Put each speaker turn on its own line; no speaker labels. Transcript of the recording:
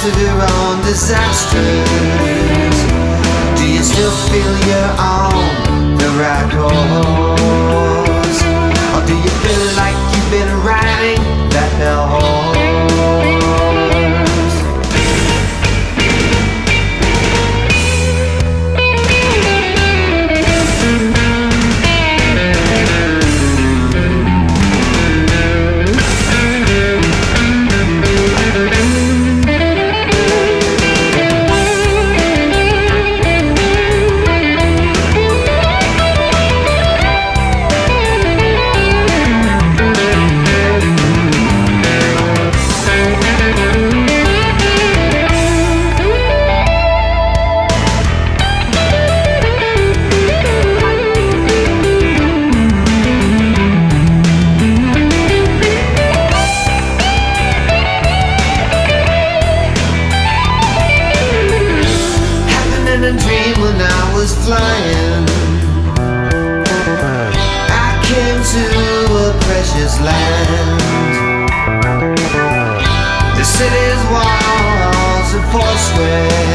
midst of your own disasters, do you still feel you're on the right course? Or do you feel like you've been riding that hell horse? When I was flying, I came to a precious land. The city's walls are foursquare,